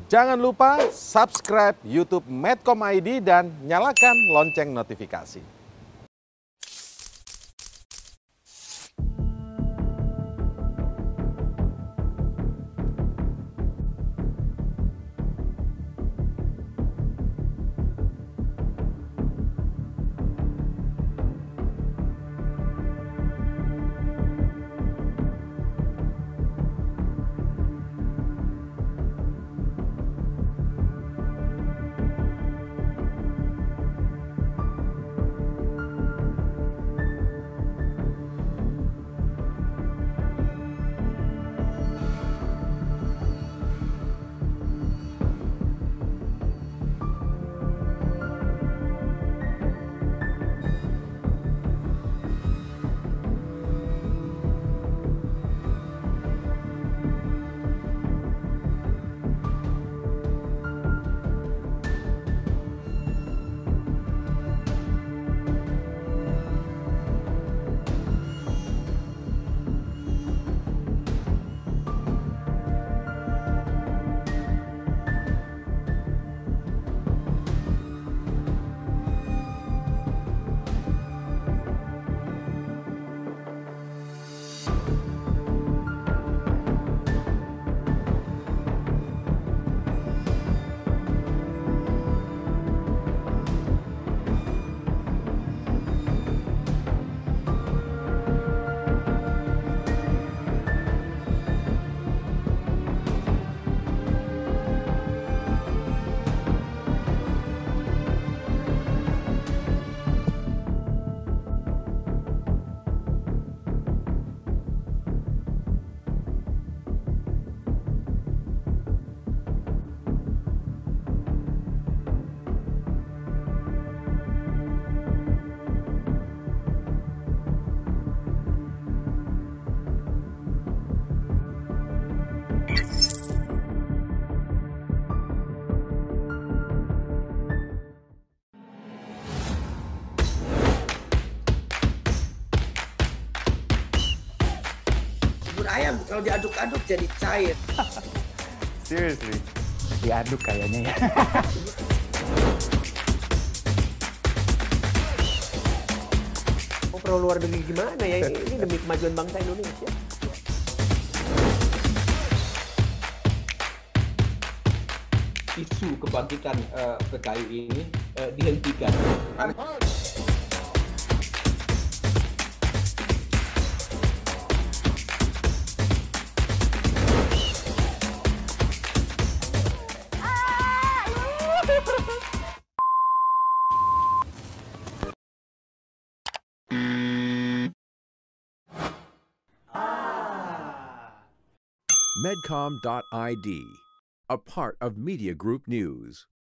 Jangan lupa subscribe YouTube Medcom ID dan nyalakan lonceng notifikasi. Bubur ayam kalau diaduk-aduk jadi cair. Seriously? Diaduk kayaknya ya. Perlu luar negeri gimana ya? Ini demi kemajuan bangsa Indonesia. Isu kebangkitan PKI ini dihentikan. Medcom.id, a part of Media Group News.